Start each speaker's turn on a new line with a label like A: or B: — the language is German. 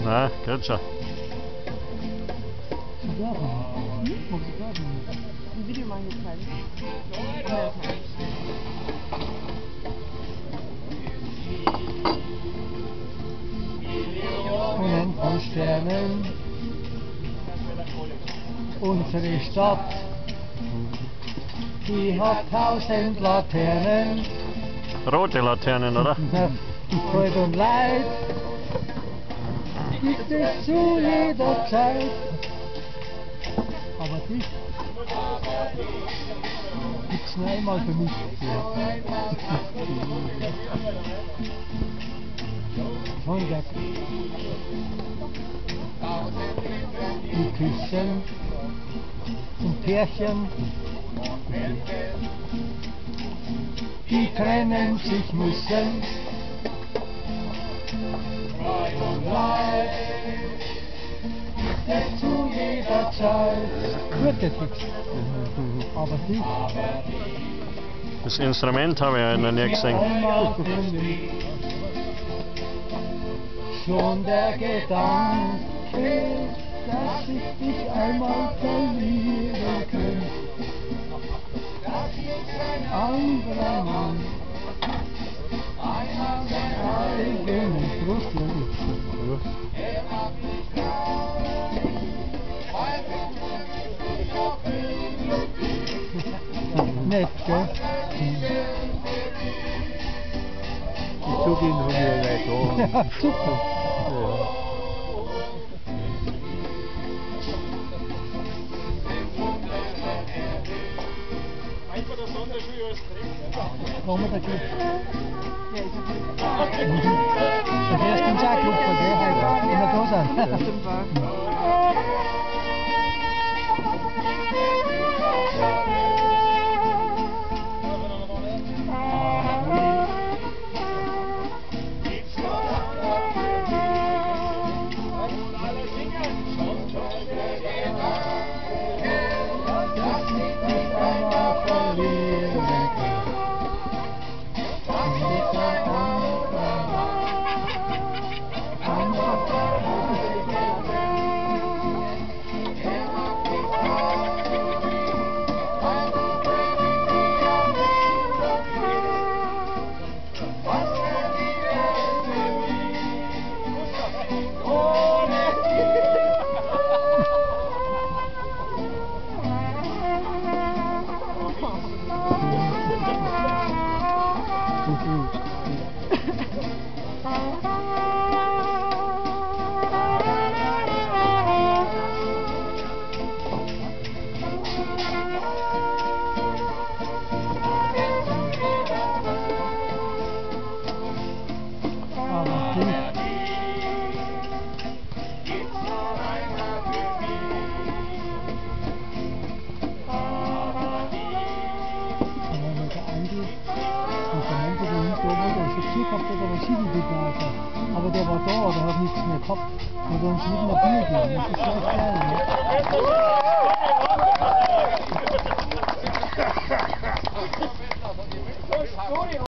A: Nein, geht schon.
B: Ein Video mal gezeigt.
C: Brunnen von Sternen, unsere Stadt, die hat 1000 Laternen.
A: Rote Laternen, oder?
C: Freude und Leid gibt es zu jeder Zeit. Aber dich gibt's nur einmal für mich. Von der die küssen und Pärchen, die trennen sich müssen. Freude und Leid gibt es zu jeder Zeit. Guter Text. Aber die
A: Das Instrument habe ich ja noch nie gesehen.
C: Schon der Gedanke, dass ich dich einmal verlieren könnte. Ein anderer Mann, eigenen Brust nett, gell?
D: Die Zugehen haben wir gleich da.
C: Ja, super. Warum hat er Glück? Das erste im Sack Glück, gell? Halt, in der Dose.
B: Stimmt wahr.
C: Aber der war da, der hat nichts mehr gehabt. Und dann sind wir Bier gehen. Das ist echt geil, ne?